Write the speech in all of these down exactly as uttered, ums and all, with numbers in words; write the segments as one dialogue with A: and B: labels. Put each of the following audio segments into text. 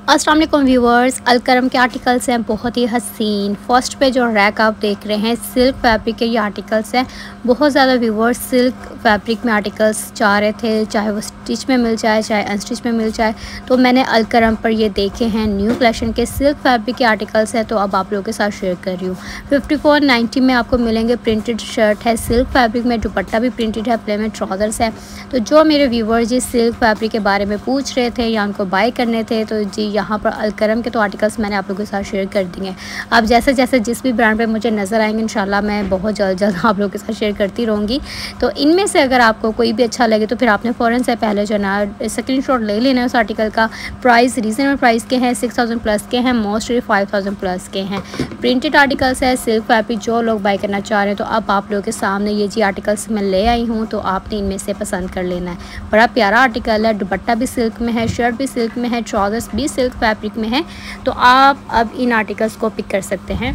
A: अस्सलाम वालेकुम व्यूवर्स, अलकरम के आर्टिकल्स हैं बहुत ही हसीन। फर्स्ट पे जो रैक आप देख रहे हैं सिल्क फैब्रिक के ये आर्टिकल्स हैं। बहुत ज़्यादा व्यूवर्स सिल्क फैब्रिक में आर्टिकल्स चाह रहे थे, चाहे वो स्टिच में मिल जाए चाहे अनस्टिच में मिल जाए। तो मैंने अलकरम पर ये देखे हैं न्यू कलेक्शन के सिल्क फैब्रिक के आर्टिकल्स हैं, तो अब आप लोगों के साथ शेयर कर रही हूँ। फिफ्टी फोर नाइन्टी में आपको मिलेंगे। प्रिंटेड शर्ट है सिल्क फैब्रिक में, दुपट्टा भी प्रिंटेड है, प्लेन में ट्राउज़र्स है। तो जो मेरे व्यूवर्स जी सिल्क फैब्रिक के बारे में पूछ रहे थे या उनको बाय करने थे, तो जी यहाँ पर अलकरम के तो आर्टिकल्स मैंने आप लोगों के साथ शेयर कर दिए हैं। अब जैसे जैसे जिस भी ब्रांड पे मुझे नज़र आएंगे इंशाल्लाह मैं बहुत जल्द जल्द आप लोगों के साथ शेयर करती रहूँगी। तो इनमें से अगर आपको कोई भी अच्छा लगे तो फिर आपने फ़ौरन से पहले जो ना स्क्रीनशॉट ले लेना है उस आर्टिकल का। प्राइस रीज़नेबल प्राइस के हैं, सिक्स थाउजेंड प्लस के हैं, मोस्टली फाइव थाउजेंड प्लस के हैं। प्रिंटेड आर्टिकल्स है सिल्क फैब्रिक, जो लोग बाय करना चाह रहे हैं तो अब आप लोगों के सामने ये जी आर्टिकल्स मैं ले आई हूँ, तो आपने इनमें से पसंद कर लेना है। बड़ा प्यारा आर्टिकल है, दुपट्टा भी सिल्क में है, शर्ट भी सिल्क में है, ट्राउज़र्स भी सिल्क फैब्रिक में है। तो आप अब इन आर्टिकल्स को पिक कर सकते हैं।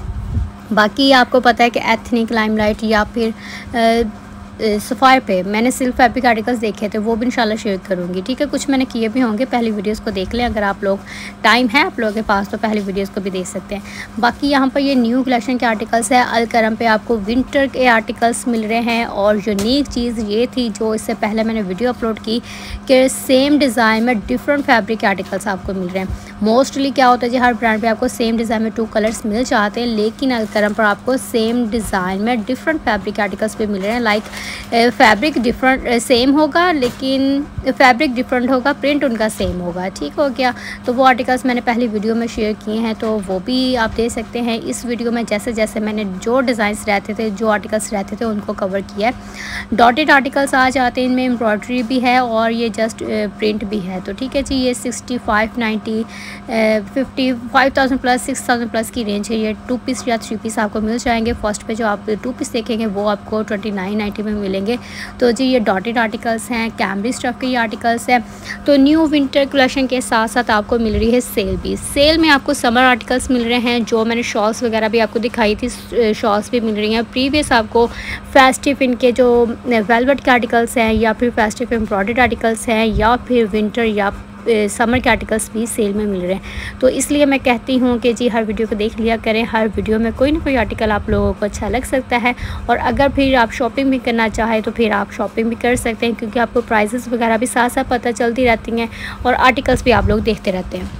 A: बाकी आपको पता है कि एथनिक, लाइमलाइट या फिर सफ़ायर पे मैंने सिल्क फैब्रिक आर्टिकल्स देखे थे, वो भी इंशाल्लाह शेयर करूँगी। ठीक है, कुछ मैंने किए भी होंगे, पहली वीडियोस को देख लें। अगर आप लोग टाइम है आप लोगों के पास तो पहली वीडियोस को भी देख सकते हैं। बाकी यहाँ पर ये न्यू कलेक्शन के आर्टिकल्स है। अलकरम पे आपको विंटर के आर्टिकल्स मिल रहे हैं। और यूनिक चीज़ ये थी जो इससे पहले मैंने वीडियो अपलोड की कि सेम डिज़ाइन में डिफरेंट फैब्रिक के आर्टिकल्स आपको मिल रहे हैं। मोस्टली क्या होता है जी, हर ब्रांड पे आपको सेम डिज़ाइन में टू कलर्स मिल जाते हैं, लेकिन अलकरम पर आपको सेम डिज़ाइन में डिफरेंट फैब्रिक आर्टिकल्स भी मिल रहे हैं। लाइक फैब्रिक डिफरेंट सेम होगा लेकिन फैब्रिक डिफरेंट होगा, प्रिंट उनका सेम होगा। ठीक हो गया। तो वो आर्टिकल्स मैंने पहली वीडियो में शेयर किए हैं, तो वो भी आप देख सकते हैं। इस वीडियो में जैसे जैसे मैंने जो डिज़ाइंस रहते थे, जो आर्टिकल्स रहते थे उनको कवर किया है। डॉटेड आर्टिकल्स आ जाते हैं, इनमें एम्ब्रॉयडरी भी है और ये जस्ट प्रिंट भी है। तो ठीक है जी, ये sixty five ninety fifty five thousand plus six thousand plus की रेंज है। ये टू पीस या थ्री पीस आपको मिल जाएंगे। फर्स्ट पे जो आप टू पीस देखेंगे वो आपको ट्वेंटी नाइन नाइन्टी में मिलेंगे। तो जी ये डॉटेड आर्टिकल्स हैं, कैमरी स्टफ के ये आर्टिकल्स हैं। तो न्यू विंटर कलेक्शन के साथ साथ आपको मिल रही है सेल भी। सेल में आपको समर आर्टिकल्स मिल रहे हैं, जो मैंने शॉल्स वगैरह भी आपको दिखाई थी, शॉल्स भी मिल रही हैं। प्रीवियस आपको फेस्टिव इनके जो वेलवेट के आर्टिकल्स हैं या फिर फेस्टिव एम्ब्रॉयडर्ड आर्टिकल्स हैं या फिर विंटर या समर के आर्टिकल्स भी सेल में मिल रहे हैं। तो इसलिए मैं कहती हूँ कि जी हर वीडियो को देख लिया करें। हर वीडियो में कोई ना कोई आर्टिकल आप लोगों को अच्छा लग सकता है, और अगर फिर आप शॉपिंग भी करना चाहें तो फिर आप शॉपिंग भी कर सकते हैं, क्योंकि आपको प्राइसेस वगैरह भी साथ साथ पता चलती रहती हैं और आर्टिकल्स भी आप लोग देखते रहते हैं।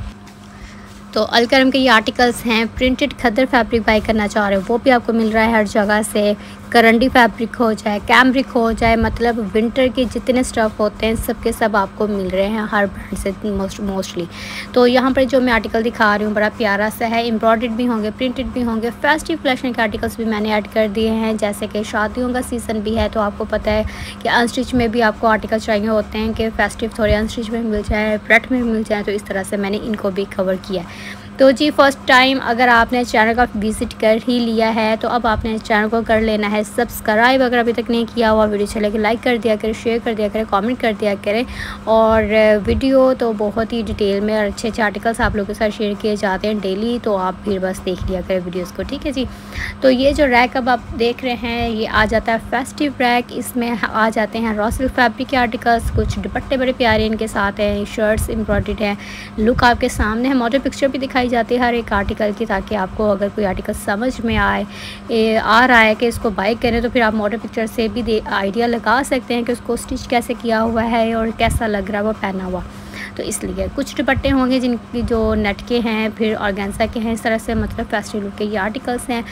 A: तो अलकरम के ये आर्टिकल्स हैं। प्रिंटेड खद्दर फैब्रिक बाय करना चाह रहे हो वो भी आपको मिल रहा है हर जगह से। करंडी फैब्रिक हो जाए, कैमरिक हो जाए, मतलब विंटर के जितने स्टफ़ होते हैं सब के सब आपको मिल रहे हैं हर ब्रांड से मोस्ट मोस्टली। तो यहाँ पर जो मैं आर्टिकल दिखा रही हूँ बड़ा प्यारा सा है। एम्ब्रॉयडर्ड भी होंगे, प्रिंटेड भी होंगे। फेस्टिव कलेक्शन के आर्टिकल्स भी मैंने ऐड कर दिए हैं, जैसे कि शादियों का सीज़न भी है तो आपको पता है कि अनस्टिच में भी आपको आर्टिकल चाहिए होते हैं कि फेस्टिव थोड़े अनस्टिच में मिल जाए, प्रेट में मिल जाए। तो इस तरह से मैंने इनको भी कवर किया है। तो जी फर्स्ट टाइम अगर आपने चैनल का विज़िट कर ही लिया है तो अब आपने इस चैनल को कर लेना है सब्सक्राइब। अगर अभी तक नहीं किया हुआ वीडियो चले लाइक कर दिया करें, शेयर कर दिया करें, कमेंट कर दिया करें। और वीडियो तो बहुत ही डिटेल में और अच्छे अच्छे आर्टिकल्स आप लोगों के साथ शेयर किए जाते हैं डेली, तो आप फिर बस देख लिया करें वीडियोस को। ठीक है जी। तो ये जो रैक अब आप देख रहे हैं ये आ जाता है फेस्टिव रैक। इसमें आ जाते हैं रॉ सिल्क फैब्रिक के आर्टिकल्स, कुछ दुपट्टे बड़े प्यारे इनके साथ हैं, शर्ट्स एम्ब्रॉयडर्ड हैं। लुक आपके सामने है, मॉडल पिक्चर भी दिखाई जाती है हर एक आर्टिकल की, ताकि आपको अगर कोई आर्टिकल समझ में आए ए, आ रहा है कि इसको बाय करें तो फिर आप मॉडल पिक्चर से भी आइडिया लगा सकते हैं कि उसको स्टिच कैसे किया हुआ है और कैसा लग रहा है वो पहना हुआ। तो इसलिए कुछ दुपट्टे होंगे जिनकी जो नेट के हैं, फिर ऑर्गेन्जा के हैं, इस तरह से मतलब फेस्टिव लुक के ये आर्टिकल्स हैं।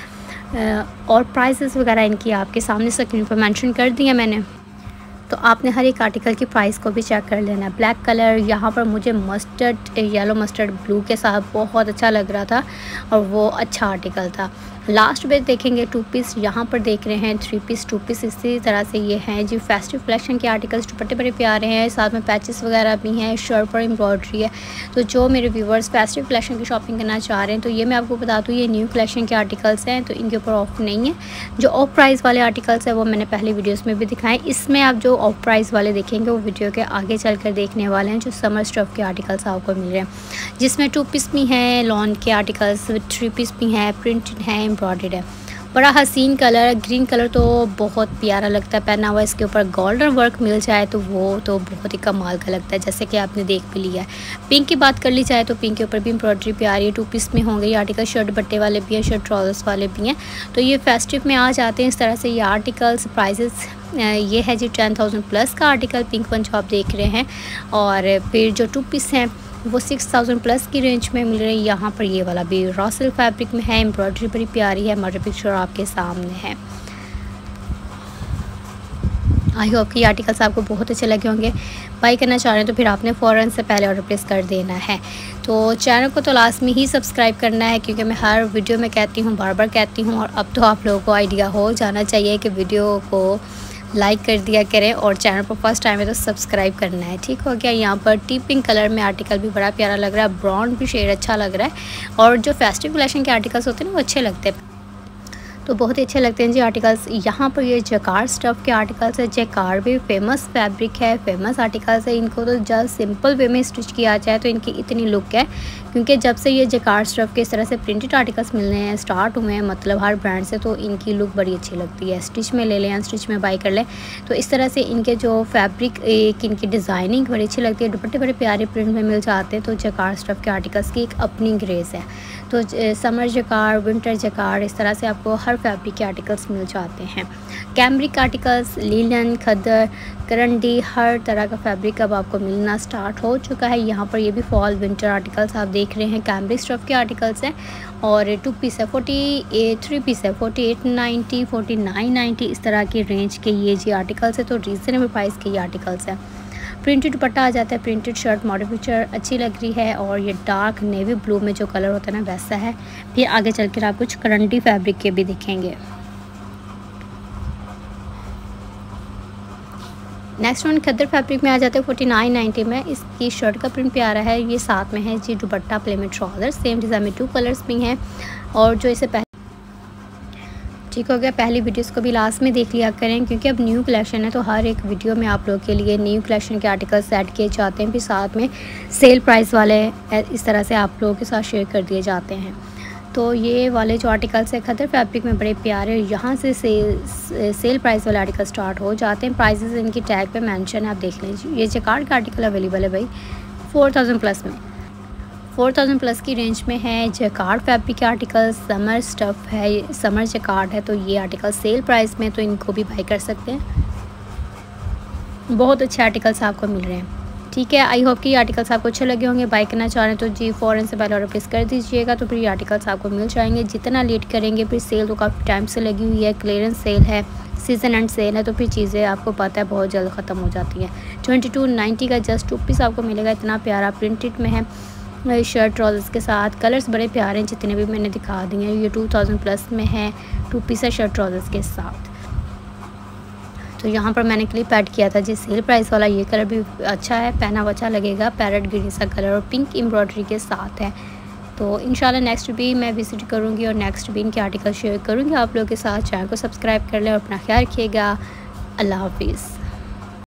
A: और प्राइसेस वगैरह इनकी आपके सामने स्क्रीन पर मेंशन कर दी है मैंने, तो आपने हर एक आर्टिकल की प्राइस को भी चेक कर लेना है। ब्लैक कलर यहाँ पर मुझे मस्टर्ड येलो मस्टर्ड ब्लू के साथ बहुत अच्छा लग रहा था और वो अच्छा आर्टिकल था। लास्ट में देखेंगे टू पीस, यहाँ पर देख रहे हैं थ्री पीस टू पीस, इसी तरह से ये हैं जी फेस्टिव कलेक्शन के आर्टिकल्स। दुपट्टे बड़े प्यारे हैं, साथ में पैचेस वगैरह भी हैं, शर्ट पर एम्ब्रॉयडरी है। तो जो मेरे व्यूवर्स फेस्टिव कलेक्शन की शॉपिंग करना चाह रहे हैं तो ये मैं आपको बता दूँ ये न्यू कलेक्शन के आर्टिकल्स हैं, तो इनके ऊपर ऑफ नहीं है। जो ऑफ प्राइस वाले आर्टिकल्स हैं वो मैंने पहले वीडियोज़ में भी दिखाएँ। इसमें आप जो ऑफ प्राइस वाले देखेंगे वो वीडियो के आगे चल कर देखने वाले हैं। जो समर स्टफ के आर्टिकल्स आपको मिल रहे हैं, जिसमें टू पीस भी हैं, लॉन के आर्टिकल्स, थ्री पीस भी हैं, प्रिंटेड हैं, एम्ब्रॉयडर्ड है। बड़ा हसीन कलर, ग्रीन कलर तो बहुत प्यारा लगता है पहना हुआ। इसके ऊपर गोल्डन वर्क मिल जाए तो वो तो बहुत ही कमाल का लगता है, जैसे कि आपने देख भी लिया है। पिंक की बात कर ली जाए तो पिंक के ऊपर भी एम्ब्रॉयडरी प्यारी है। टू पीस में होंगे ये आर्टिकल, शर्ट बट्टे वाले भी हैं, शर्ट ट्राउजर्स वाले भी हैं। तो ये फेस्टिव में आ जाते हैं इस तरह से ये आर्टिकल्स। प्राइसेस ये है जी टेन थाउजेंड प्लस का आर्टिकल पिंक वन जो आप देख रहे हैं, और फिर जो टू पीस हैं वो सिक्स थाउजेंड प्लस की रेंज में मिल रही है। यहाँ पर ये वाला भी रॉ सिल्क फैब्रिक में है, एम्ब्रॉयडरी बड़ी प्यारी है, मॉडल पिक्चर आपके सामने है। आई होप कि ये आर्टिकल्स आपको बहुत अच्छे लगे होंगे। बाई करना चाह रहे हैं तो फिर आपने फ़ौरन से पहले ऑर्डर प्लेस कर देना है। तो चैनल को तो लाजमी ही सब्सक्राइब करना है, क्योंकि मैं हर वीडियो में कहती हूँ, बार बार कहती हूँ, और अब तो आप लोगों को आइडिया हो जाना चाहिए कि वीडियो को लाइक कर दिया करें और चैनल पर फर्स्ट टाइम है तो सब्सक्राइब करना है। ठीक हो गया। यहाँ पर टी पिंक कलर में आर्टिकल भी बड़ा प्यारा लग रहा है, ब्राउन भी शेड अच्छा लग रहा है, और जो फेस्टिव कलेक्शन के आर्टिकल्स होते हैं ना वो अच्छे लगते हैं, तो बहुत ही अच्छे लगते हैं जी आर्टिकल्स। यहाँ पर ये जैकार्ड स्टफ़ के आर्टिकल्स है। जैकार्ड भी फेमस फैब्रिक है, फेमस आर्टिकल्स है। इनको तो जस्ट सिंपल वे में स्टिच किया जाए तो इनकी इतनी लुक है, क्योंकि जब से ये जैकार्ड स्टफ़ के इस तरह से प्रिंटेड आर्टिकल्स मिलने हैं स्टार्ट हुए हैं, मतलब हर ब्रांड से, तो इनकी लुक बड़ी अच्छी लगती है। स्टिच में ले लें, स्टिच में बाई कर लें, तो इस तरह से इनके जो फैब्रिक एक इनकी डिज़ाइनिंग बड़ी अच्छी लगती है। दुपट्टे बड़े प्यारे प्रिंट में मिल जाते हैं। तो जैकार्ड स्टफ़ के आर्टिकल्स की एक अपनी ग्रेस है। तो समर जैकार्ड, विंटर जैकार्ड, इस तरह से आपको हर फैब्रिक के आर्टिकल्स मिल जाते हैं। कैमरिक आर्टिकल्स, लीलन, खद्दर, करंडी, हर तरह का फैब्रिक अब आपको मिलना स्टार्ट हो चुका है। यहाँ पर ये भी फॉल विंटर आर्टिकल्स आप देख रहे हैं, कैमरिक स्टफ़ के आर्टिकल्स हैं, और टू पीस है फोर्टी एट, थ्री पीस है forty eight ninety, forty nine ninety, इस तरह की रेंज के ये जी आर्टिकल्स है। तो रीज़नेबल प्राइस के ये आर्टिकल्स हैं। प्रिंटेड दुपट्टा आ जाता है, प्रिंटेड शर्ट, मॉडल पिक्चर अच्छी लग रही है, और ये डार्क नेवी ब्लू में जो कलर होता है ना वैसा है। फिर आगे चल कर आप कुछ करंडी फैब्रिक के भी दिखेंगे। नेक्स्ट वन खद्दर फैब्रिक में आ जाते हैं फोर्टी नाइन नाइन्टी में। इसकी शर्ट का प्रिंट प्यारा है। ये साथ में है जी दुपट्टा प्लेन में ट्राउज़र, सेम डिज़ाइन में टू कलर्स भी हैं। और जो इसे पहले ठीक हो गया, पहली वीडियोस को भी लास्ट में देख लिया करें, क्योंकि अब न्यू कलेक्शन है तो हर एक वीडियो में आप लोगों के लिए न्यू कलेक्शन के आर्टिकल्स ऐड किए जाते हैं। फिर साथ में सेल प्राइस वाले इस तरह से आप लोगों के साथ शेयर कर दिए जाते हैं। तो ये वाले जो आर्टिकल्स है खद्दर फैब्रिक में बड़े प्यारे, यहाँ से सेल सेल प्राइस वाले आर्टिकल स्टार्ट हो जाते हैं। प्राइसेस इनकी टैग पे मेंशन है, आप देख लीजिए। ये जैकार्ड का आर्टिकल अवेलेबल है भाई फोर थाउजेंड प्लस में, फोर थाउजेंड प्लस की रेंज में है। जैकार्ड फैब्रिक के आर्टिकल, समर स्टफ़ है, समर जैकार्ड है, तो ये आर्टिकल सेल प्राइस में, तो इनको भी बाई कर सकते हैं। बहुत अच्छे आर्टिकल्स आपको मिल रहे हैं। ठीक है, आई होप कि ये आर्टिकल्स आपको अच्छे लगे होंगे। बाई करना चाह रहे हैं तो जी फ़ौरन से पहले ऑर्डर प्लेस कर दीजिएगा, तो फिर ये आर्टिकल्स आपको मिल जाएंगे। जितना लेट करेंगे, फिर सेल तो काफ़ी टाइम से लगी हुई है, क्लियरेंस सेल है, सीज़न एंड सेल है, तो फिर चीज़ें आपको पता है बहुत जल्द ख़त्म हो जाती हैं। ट्वेंटी टू नाइन्टी का जस्ट टू पीस आपको मिलेगा, इतना प्यारा प्रिंटेड में है, शर्ट ट्राउजर्स के साथ। कलर्स बड़े प्यारे हैं जितने भी मैंने दिखा दिए हैं। ये टू थाउजेंड प्लस में है, टू पीस है शर्ट ट्राउजर्स के साथ। तो यहाँ पर मैंने क्लिप ऐड किया था जी सेल प्राइस वाला। ये कलर भी अच्छा है, पहना हुआ अच्छा लगेगा, पैरेट ग्रीन सा कलर और पिंक एम्ब्रॉयडरी के साथ है। तो इंशाल्लाह नेक्स्ट भी मैं विज़िट करूँगी और नेक्स्ट भी इनके आर्टिकल शेयर करूँगी आप लोगों के साथ। चैनल को सब्सक्राइब कर लें और अपना ख्याल रखिएगा। अल्लाह हाफिज़।